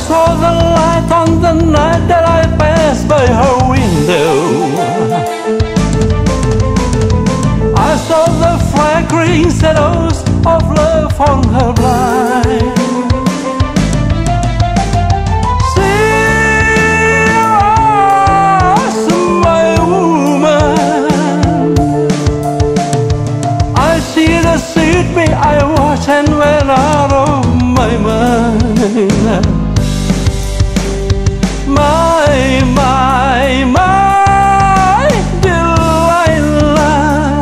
saw the light on the night that I passed by her window. I saw the flickering shadows of love on her blind. She was my woman. I see the sweet me I watched and went out of my mind. My Delilah.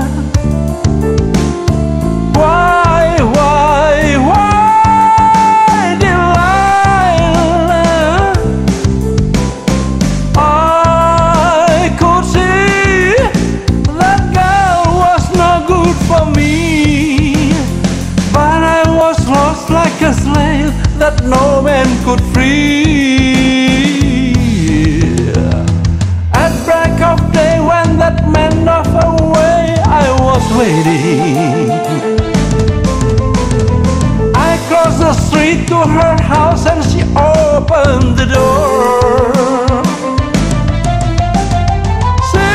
Why, Delilah? I could see that girl was no good for me, but I was lost like a slave that no man could free. At break of day when that man drove away, I was waiting. I crossed the street to her house and she opened the door. She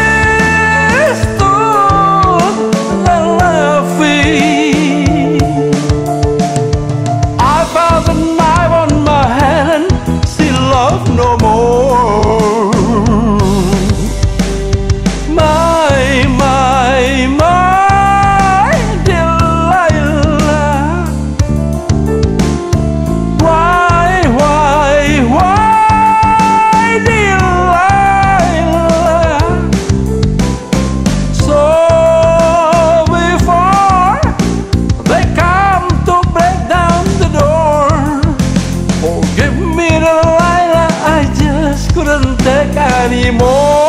stood there laughing. I felt the knife on my hand and she loved no more. My Delilah. Why, Delilah? So before they come to break down the door, forgive me, Delilah, I just couldn't take anymore.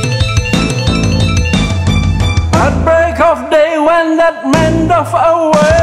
At break of day when that man drove away,